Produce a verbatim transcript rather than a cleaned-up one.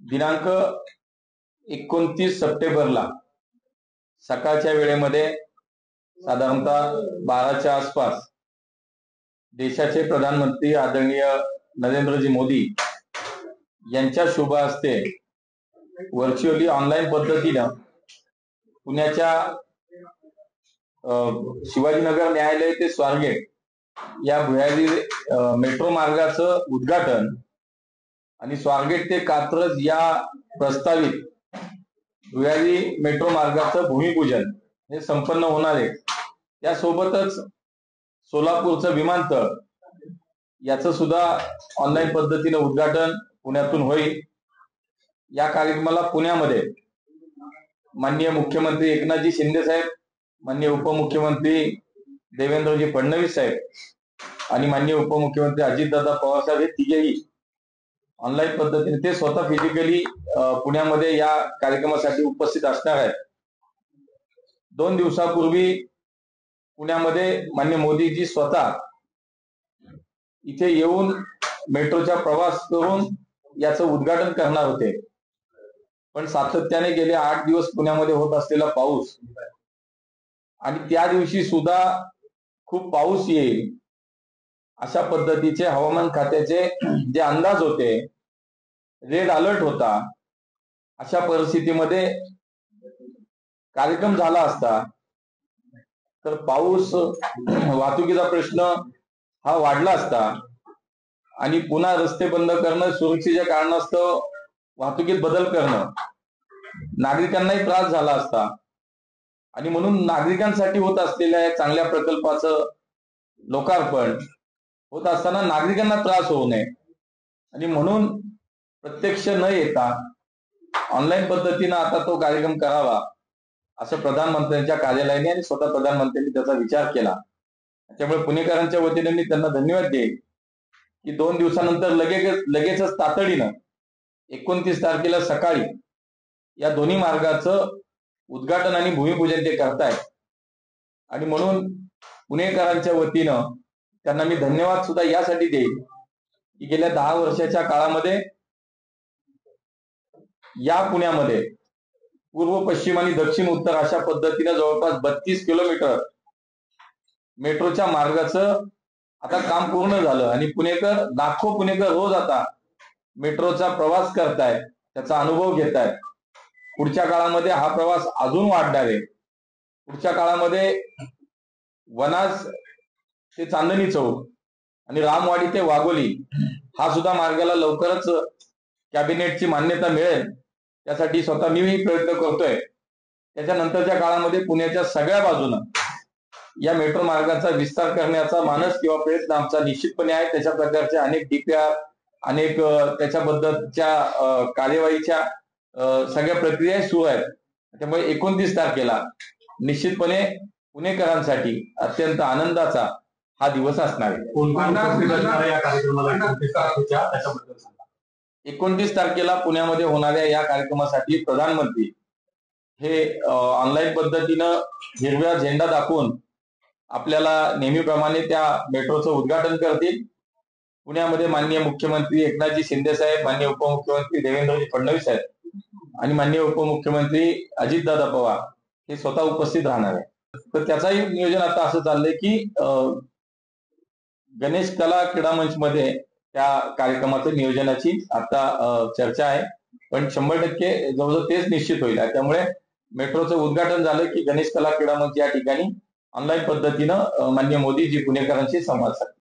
दिनांक एकोणतीस सप्टेंबरला सकाळच्या वेळेमध्ये साधारणतः बाराच्या आसपास देशाचे प्रधानमंत्री आदरणीय नरेंद्रजी मोदी यांच्या शुभ हस्ते व्हर्च्युअली ऑनलाईन पद्धतीनं पुण्याच्या शिवाजीनगर न्यायालय ते स्वारगेट या भुयारी मेट्रो मार्गाचं उद्घाटन आणि स्वारगेट ते कात्रज या प्रस्तावित भुयारी मेट्रो मार्गाचं भूमिपूजन हे संपन्न होणार आहे। त्यासोबतच सोलापूरचं विमानतळ याचं सुद्धा ऑनलाईन पद्धतीने उद्घाटन पुण्यातून होईल। या कार्यक्रमाला पुण्यामध्ये माननीय मुख्यमंत्री एकनाथजी शिंदे साहेब, माननीय उपमुख्यमंत्री देवेंद्रजी फडणवीस साहेब आणि माननीय उपमुख्यमंत्री अजितदादा पवार साहेब हे तिघेही ऑनलाईन पद्धतीने ते स्वतः फिजिकली पुण्यामध्ये या कार्यक्रमासाठी उपस्थित असणार आहेत। दोन दिवसापूर्वी पुण्यामध्ये माननीय मोदीजी स्वतः इथे येऊन मेट्रोचा प्रवास करून याचं उद्घाटन करणार होते, पण सातत्याने गेले आठ दिवस पुण्यामध्ये होत असलेला पाऊस आणि त्या दिवशी सुद्धा खूप पाऊस येईल अशा पद्धतीचे हवामान खात्याचे जे अंदाज होते, रेड अलर्ट होता, अशा परिस्थितीमध्ये कार्यक्रम झाला असता तर पाऊस वाहतुकीचा प्रश्न हा वाढला असता आणि पुन्हा रस्ते बंद करणं, सुरक्षेच्या कारणास्तव वाहतुकीत बदल करणं नागरिकांनाही त्रास झाला असता आणि म्हणून नागरिकांसाठी होत असलेल्या या चांगल्या प्रकल्पाचं लोकार्पण होत असताना नागरिकांना त्रास होऊ नये आणि म्हणून प्रत्यक्ष न येता ऑनलाईन पद्धतीने आता तो कार्यक्रम करावा असं प्रधानमंत्र्यांच्या कार्यालयाने आणि स्वतः प्रधानमंत्र्यांनी त्याचा विचार केला। त्यामुळे पुणेकरांच्या वतीने मी त्यांना धन्यवाद देईन की दोन दिवसानंतर लगेच लगेचच तातडीनं एकोणतीस तारखेला सकाळी या दोन्ही मार्गाचं उद्घाटन आणि भूमिपूजन ते करतायत आणि म्हणून पुणेकरांच्या वतीनं त्यांना मी धन्यवाद सुद्धा यासाठी देईन की गेल्या दहा वर्षाच्या काळामध्ये या पुण्यामध्ये पूर्व पश्चिम आणि दक्षिण उत्तर अशा पद्धतीने जवळपास बत्तीस किलोमीटर मेट्रोच्या मार्गाचं आता काम पूर्ण झालं आणि पुणेकर लाखो पुणेकर रोज आता मेट्रोचा प्रवास करतायत, त्याचा अनुभव घेतायत। पुढच्या काळामध्ये हा प्रवास अजून वाढणार आहे। पुढच्या काळामध्ये वनाज ते चांदणी चौक आणि रामवाडी ते वाघोली हा सुद्धा मार्गाला लवकरच कॅबिनेटची मान्यता मिळेल, त्यासाठी स्वतः मीही प्रयत्न करतोय। त्याच्यानंतरच्या काळामध्ये पुण्याच्या सगळ्या बाजूनं या मेट्रो मार्गाचा विस्तार करण्याचा मानस किंवा प्रयत्न आमचा निश्चितपणे आहे। त्याच्या प्रकारच्या अनेक डीपीआर, अनेक त्याच्याबद्दलच्या कार्यवाहीच्या सगळ्या प्रक्रिया सुरू आहेत। त्यामुळे एकोणतीस तारखेला निश्चितपणे पुणेकरांसाठी अत्यंत आनंदाचा हा दिवस असणार आहे। एकोणतीस तारखेला पुण्यामध्ये होणाऱ्या या कार्यक्रमासाठी प्रधानमंत्री हे ऑनलाईन पद्धतीनं हिरव्या झेंडा दाखवून आपल्याला नेहमीप्रमाणे त्या मेट्रोचं उद्घाटन करतील। पुण्यामध्ये माननीय मुख्यमंत्री एकनाथजी शिंदे साहेब, माननीय उपमुख्यमंत्री देवेंद्रजी फडणवीस साहेब आणि माननीय उपमुख्यमंत्री अजितदादा पवार हे स्वतः उपस्थित राहणार आहे। तर त्याचाही नियोजन आता असं चाललंय की गणेश कला क्रीडा मंच मध्ये त्या कार्यक्रमाचं नियोजनाची आता चर्चा आहे, पण शंभर टक्के जवळजवळ तेच निश्चित होईल। त्यामुळे मेट्रोचं उद्घाटन झालं की गणेश कला क्रीडा मंच या ठिकाणी ऑनलाईन पद्धतीनं माननीय मोदीजी पुणेकरांशी संवाद साधतील।